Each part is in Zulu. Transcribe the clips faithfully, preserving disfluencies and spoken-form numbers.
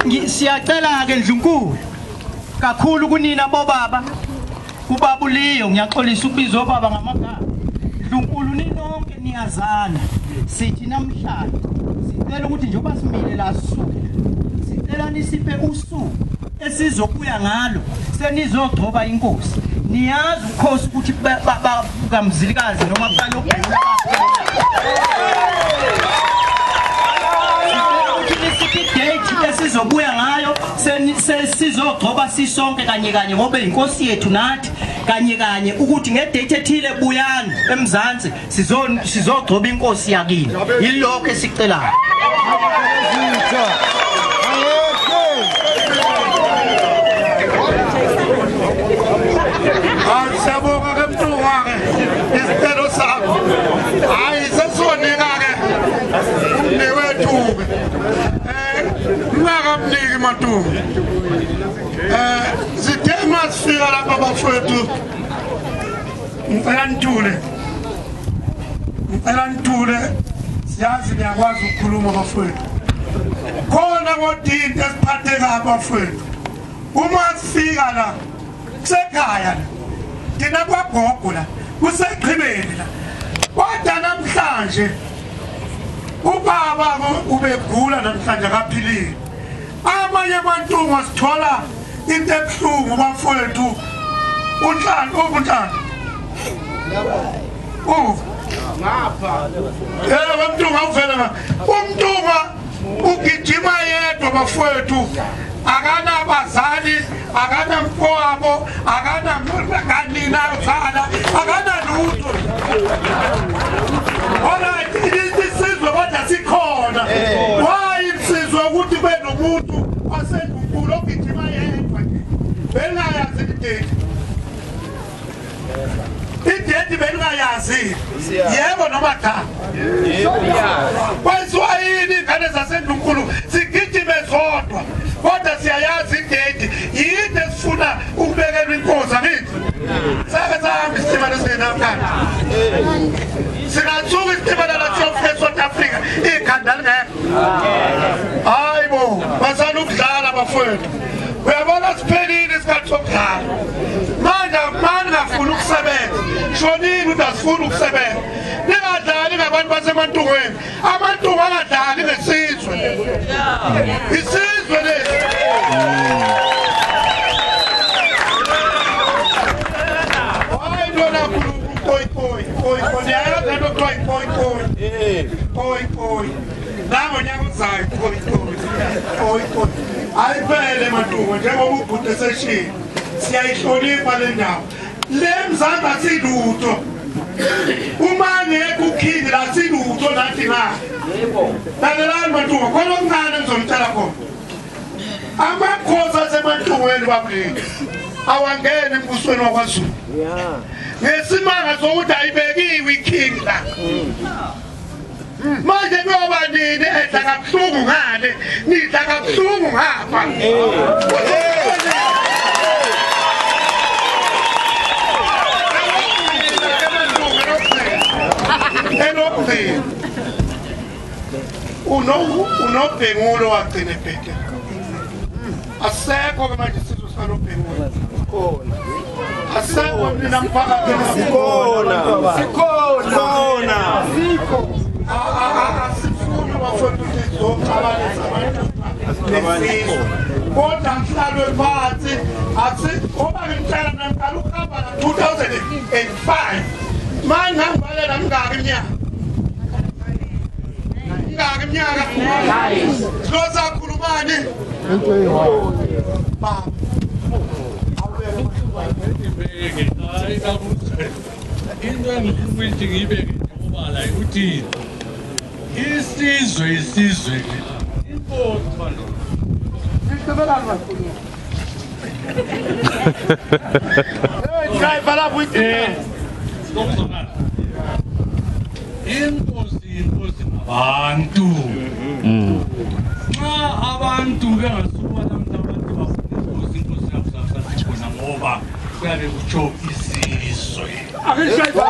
siyacela ke Ndlunkulu kakhulu kunina bobaba kubabuliyo ngiyaxolisa ukubizwa obaba ngamagama Ndlunkulu ninonke niyazana sithi namhlanje sicela ukuthi njengoba simile la suku sicela nisiphe usuku esizokuya ngalo senizogcoba inkosi niyazi ukhosi ukuthi bakamzilikazi noma kuqala ubhekela date esizobuya ngayo sizogcoba sisonke kanye kanye ngoba inkosi yethu nathi kanye kanye ukuthi ngedate ethile buyani eMzansi sizogcoba inkosi yakini yilokho esicelayo Sabonga ke mntungake isicelo sakho hayi sesoneka ke newethu eh ngakamniki matungu eh sithema sifika lapha bafowethu ngicela nithule ngicela nithule siyazi niyakwazi ukukhuluma bafowethu khona ngodini esiphatheka bafowethu uma sifika la sekhaya Dina kwagogo la kuseqhibeni la kodwa namhlanje ubaba ubegula namhlanje akaphilile amanye abantu ngasithola into ebuhlungu bafowethu unhlalo ubunhlalo oh ngapha eh abantu ngavela umntunga ugijima yedwa bafowethu akana abazali akana mfowabo akana kanina uzala akana lutho ona isizwe kodwa sikhona wayi isizwe ukuthi kube nomuntu wasenkulu ogijima yedwa bengayazi idedi idedi bengayazi yebo noma cha kwaziwa yini ngane zasenkulu sigijime zodwa kodwa siyayazi idedi yini esifuna ukubekelwa inkosi akithi sake sahambe isitimela singenamkani singatsuka isitimela la siyofika eSouth Africa ikhanda lingekho hayibo basala ukudlala bafowethu uyabona siphelile isikhathi sokudlala manje manje ngafuna ukusebenza shonini ukuthi asifuna ukusebenza ningadlali ngabantu basemantungweni amantungu angadlali ngesizwe isizwe lesi hayi lona koi koi koi koi yayazi nto koi koi koi koi koi nabo nyakuzayo koi koi koi koi ayiphelele mantungu njengoba ubhuti eseshini siyayihlonipha le ndawo le Mzansi asilutho uma ngeke ukhindi la silutho nathi na yebo lalelani mantungu khona okuncane ngizomtshela khona amakhosi asemantungweni babulini awangene embusweni wakwaZulu ngesimanga sokuthi ayibekiwe iking la manje ngoba nini edla kabuhlungu ngale nidla kabuhlungu ngapha enokuzini unobhengulo wagcina ebheke asekho ke manje isizwe sikanobhengulo khona asekho mina mphakathi sikhona sikhona sikho asifuni bafowethu sizoqabalisa abantu kodwa mhlalo phansi athi oba ngimtshela namqala ukuhamba la two thousand five manje ngibalela mngaki iminyaka mngaki iminyaka sizosakhulumani baba into engifuna ukuthi ngibeke ngobala ukuthi isizwe isizwe important isibelani makhulu eh driver la buyi eh inkosi inkosi abantu nxa abantu bengasuka namhlanje bafuna inkosi inkosi yakusasa khona ngoba kuyabe kutsho isizwe akishayisa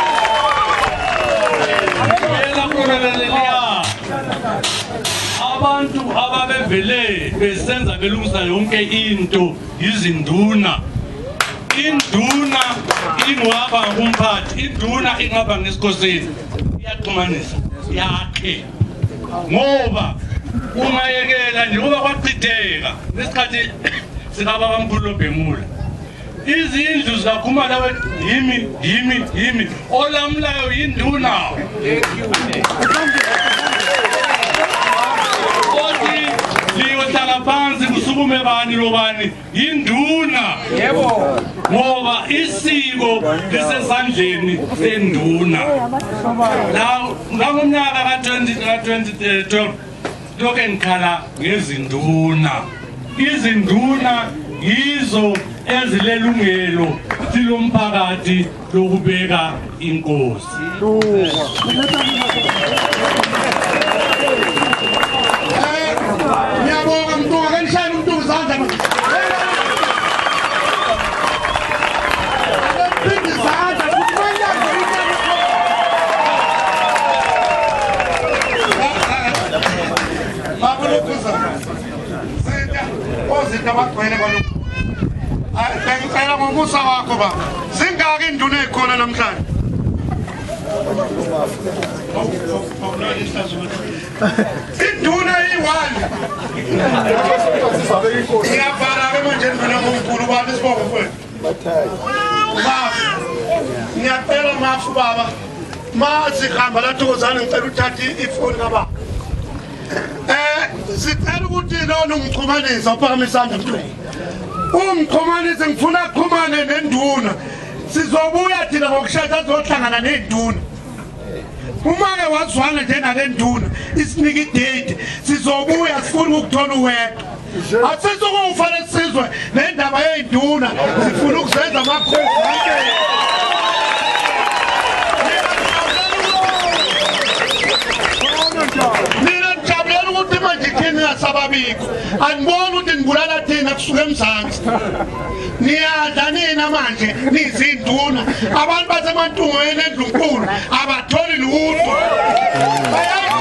yena kuneleleya aba bele besenza belungisa yonke into izinduna induna ingwaba kumphathi induna ingaba ngesikhosini iyaxhumanisa yakhe ngoba ungayekela nje kuba kwachitheka nesikhathi sikababa mkhulu loBhemula izindlu zikaKhumalo yimi yimi yimi olamulayo yinduna othi liyohlala phansi kusukume bani lobani yinduna yebo ngoba isiko lisesandleni senduna la ngomnyaka ka twenty twelve lokho ngikhala ngezinduna izinduna yizo ezilelungelo silomphakathi lokubeka inkosi ngiyabonga mntu akanishayela umuntu izandla ozinto abagcwele kwalokhu bengicela ngomusa wakho ba zingaki induna ezikhona namhlanje induna iyi-one ngiyabhala ke manje nduna ngomkhulu bani isibongo kwethu mafu ngiyacela mafu baba mazihamba laThokozane ngicela uthathe ifoni kababa eh sicela ukuthi lona umxhumanisa uphakame isandla mntu umxhumanisa ngifuna aqhumane nenduna sizobuya thina ngokushaya azohlangana nenduna uma ke wazwana nje nale nduna isinika idate sizobuya sifuna ukuthola uwedwa asizokufana sizwe nendaba yenduna sifuna ukuzenza amakhosi sababiko anibona ukuthi nibulala thina kusuka emzansi niyadla nina manje nizinduna abantu basemantungweni endlunkulu abatholi lutho